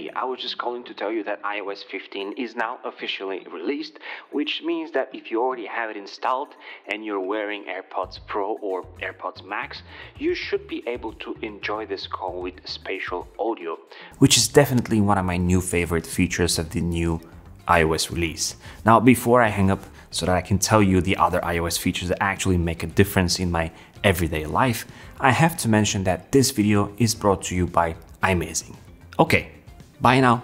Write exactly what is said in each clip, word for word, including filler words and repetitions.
Hey, I was just calling to tell you that i O S fifteen is now officially released, which means that if you already have it installed and you're wearing AirPods Pro or AirPods Max, you should be able to enjoy this call with spatial audio, which is definitely one of my new favorite features of the new iOS release. Now, before I hang up, so that I can tell you the other iOS features that actually make a difference in my everyday life, I have to mention that this video is brought to you by iMazing. Okay, bye now.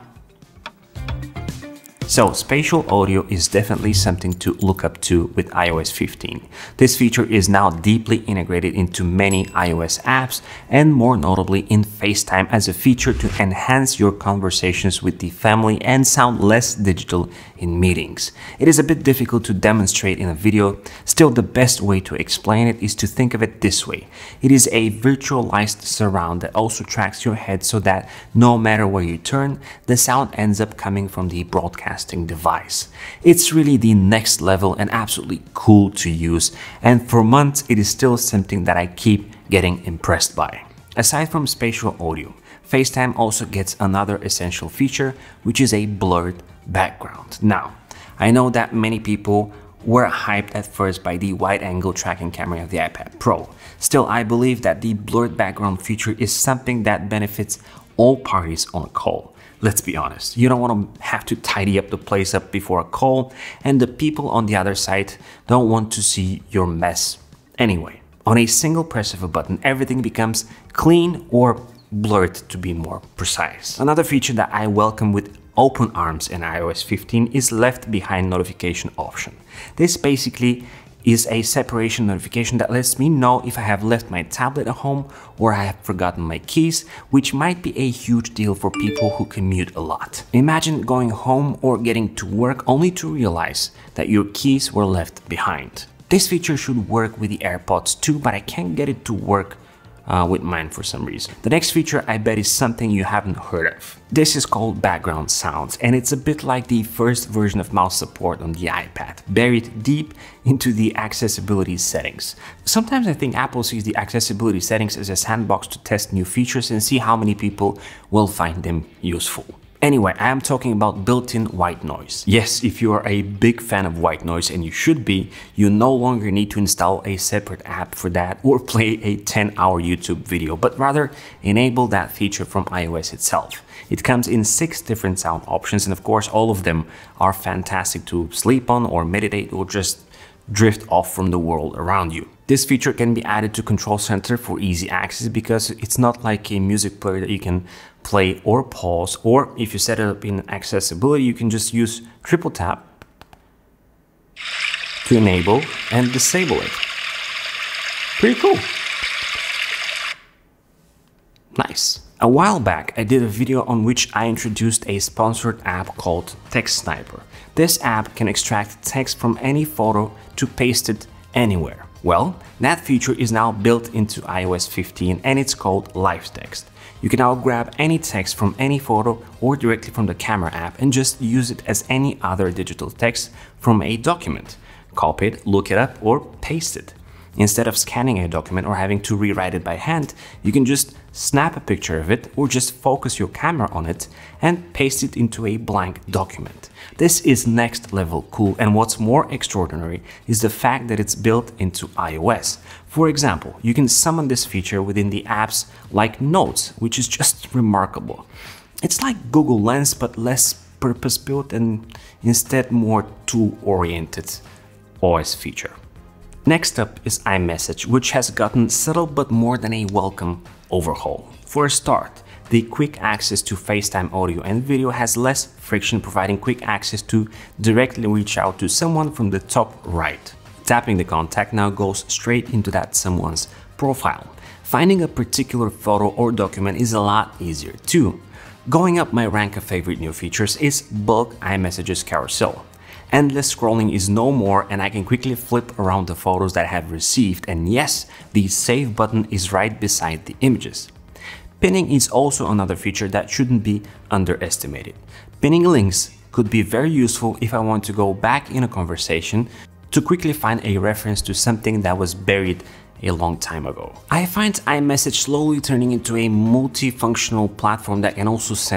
So, spatial audio is definitely something to look up to with i O S fifteen. This feature is now deeply integrated into many iOS apps, and more notably in FaceTime as a feature to enhance your conversations with the family and sound less digital in meetings. It is a bit difficult to demonstrate in a video. Still, the best way to explain it is to think of it this way. It is a virtualized surround that also tracks your head so that no matter where you turn, the sound ends up coming from the broadcast device. It's really the next level and absolutely cool to use, and for months it is still something that I keep getting impressed by. Aside from spatial audio, FaceTime also gets another essential feature, which is a blurred background. Now, I know that many people were hyped at first by the wide-angle tracking camera of the iPad Pro. Still, I believe that the blurred background feature is something that benefits all parties on a call. Let's be honest, you don't want to have to tidy up the place up before a call, and the people on the other side don't want to see your mess anyway. On a single press of a button, everything becomes clean or blurred, to be more precise. Another feature that I welcome with open arms in i O S fifteen is left behind notification option. This basically is a separation notification that lets me know if I have left my tablet at home or I have forgotten my keys, which might be a huge deal for people who commute a lot. Imagine going home or getting to work only to realize that your keys were left behind. This feature should work with the AirPods too, but I can't get it to work Uh, with mine for some reason. The next feature, I bet, is something you haven't heard of. This is called background sounds, and it's a bit like the first version of mouse support on the iPad, buried deep into the accessibility settings. Sometimes I think Apple sees the accessibility settings as a sandbox to test new features and see how many people will find them useful. Anyway, I am talking about built-in white noise. Yes, if you are a big fan of white noise, and you should be, you no longer need to install a separate app for that or play a ten hour YouTube video, but rather enable that feature from iOS itself. It comes in six different sound options, and of course all of them are fantastic to sleep on or meditate or just drift off from the world around you. This feature can be added to Control Center for easy access because it's not like a music player that you can play or pause, or if you set it up in accessibility, you can just use triple tap to enable and disable it. Pretty cool. Nice. A while back, I did a video on which I introduced a sponsored app called Text Sniper. This app can extract text from any photo to paste it anywhere. Well, that feature is now built into i O S fifteen, and it's called Live Text. You can now grab any text from any photo or directly from the camera app and just use it as any other digital text from a document. Copy it, look it up, or paste it. Instead of scanning a document or having to rewrite it by hand, you can just snap a picture of it or just focus your camera on it and paste it into a blank document. This is next level cool, and what's more extraordinary is the fact that it's built into iOS. For example, you can summon this feature within the apps like Notes, which is just remarkable. It's like Google Lens, but less purpose-built and instead more tool-oriented O S feature. Next up is iMessage, which has gotten subtle but more than a welcome overhaul. For a start, the quick access to FaceTime audio and video has less friction, providing quick access to directly reach out to someone from the top right. Tapping the contact now goes straight into that someone's profile. Finding a particular photo or document is a lot easier too. Going up my rank of favorite new features is bulk iMessages carousel. Endless scrolling is no more, and I can quickly flip around the photos that I have received, and yes, the save button is right beside the images. Pinning is also another feature that shouldn't be underestimated. Pinning links could be very useful if I want to go back in a conversation to quickly find a reference to something that was buried a long time ago. I find iMessage slowly turning into a multifunctional platform that can also send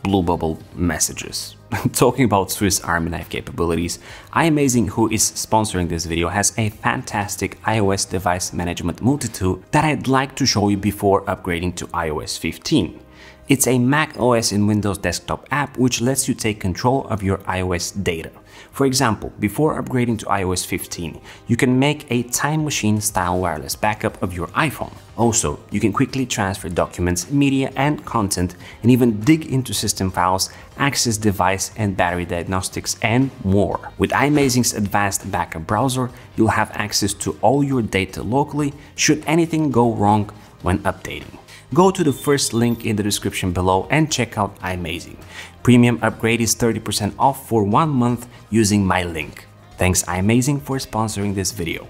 blue bubble messages. Talking about Swiss Army knife capabilities, iMazing, who is sponsoring this video, has a fantastic iOS device management multi-tool that I'd like to show you before upgrading to i O S fifteen. It's a Mac O S and Windows desktop app which lets you take control of your iOS data. For example, before upgrading to i O S fifteen, you can make a time machine style wireless backup of your iPhone. Also, you can quickly transfer documents, media and content, and even dig into system files, access device and battery diagnostics, and more. With iMazing's advanced backup browser, you'll have access to all your data locally should anything go wrong when updating. Go to the first link in the description below and check out iMazing. Premium upgrade is thirty percent off for one month using my link. Thanks iMazing for sponsoring this video.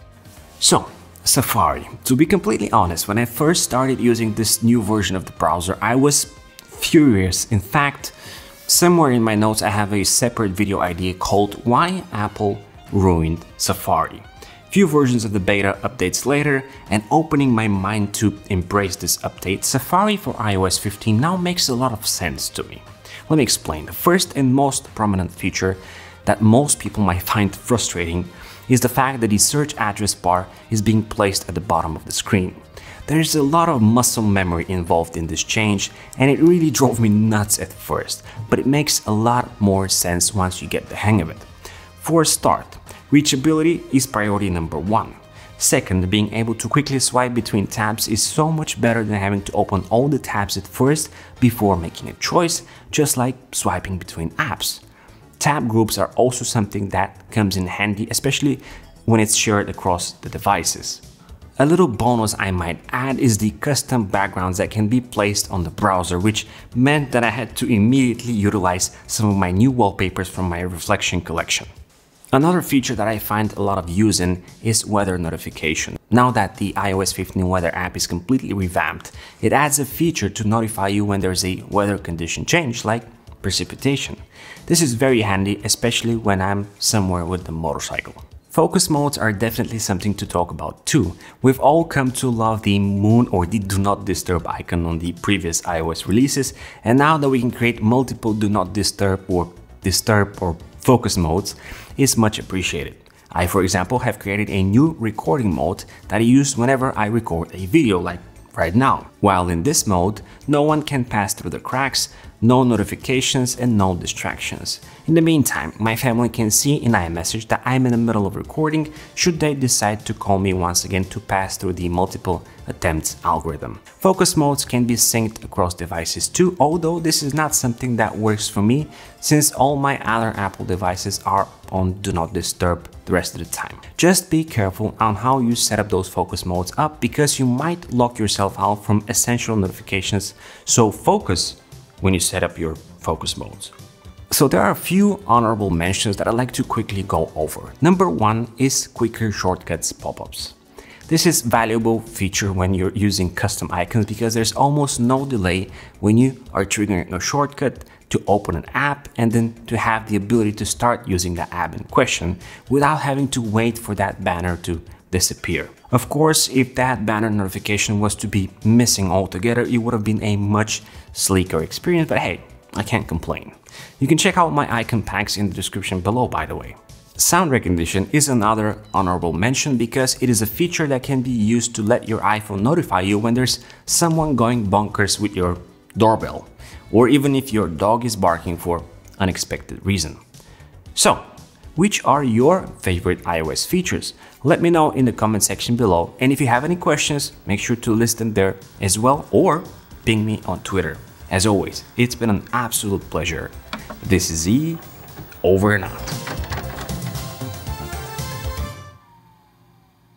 So, Safari. To be completely honest, when I first started using this new version of the browser, I was furious. In fact, somewhere in my notes I have a separate video idea called Why Apple Ruined Safari. Few versions of the beta updates later, and opening my mind to embrace this update, Safari for i O S fifteen now makes a lot of sense to me. Let me explain. The first and most prominent feature that most people might find frustrating is the fact that the search address bar is being placed at the bottom of the screen. There's a lot of muscle memory involved in this change, and it really drove me nuts at first, but it makes a lot more sense once you get the hang of it. For a start, reachability is priority number one. Second, being able to quickly swipe between tabs is so much better than having to open all the tabs at first before making a choice, just like swiping between apps. Tab groups are also something that comes in handy, especially when it's shared across the devices. A little bonus I might add is the custom backgrounds that can be placed on the browser, which meant that I had to immediately utilize some of my new wallpapers from my Reflection collection. Another feature that I find a lot of use in is weather notification. Now that the i O S fifteen weather app is completely revamped, it adds a feature to notify you when there's a weather condition change, like precipitation. This is very handy, especially when I'm somewhere with the motorcycle. Focus modes are definitely something to talk about too. We've all come to love the moon or the do not disturb icon on the previous iOS releases, and now that we can create multiple do not disturb or disturb or focus modes is much appreciated. I, for example, have created a new recording mode that I use whenever I record a video, like right now. While in this mode, no one can pass through the cracks, no notifications and no distractions. In the meantime, my family can see in iMessage that I'm in the middle of recording should they decide to call me once again to pass through the multiple attempts algorithm. Focus modes can be synced across devices too, although this is not something that works for me since all my other Apple devices are on Do Not Disturb the rest of the time. Just be careful on how you set up those focus modes up because you might lock yourself out from essential notifications, so focus when you set up your focus modes. So there are a few honorable mentions that I'd like to quickly go over. Number one is quicker shortcuts pop-ups. This is a valuable feature when you're using custom icons because there's almost no delay when you are triggering a shortcut to open an app and then to have the ability to start using the app in question without having to wait for that banner to disappear. Of course, if that banner notification was to be missing altogether, it would have been a much sleeker experience, but hey, I can't complain. You can check out my icon packs in the description below, by the way. Sound recognition is another honorable mention because it is a feature that can be used to let your iPhone notify you when there's someone going bonkers with your doorbell, or even if your dog is barking for unexpected reason. So, which are your favorite iOS features? Let me know in the comment section below, and if you have any questions, make sure to list them there as well or ping me on Twitter. As always, it's been an absolute pleasure. This is Z, over and out.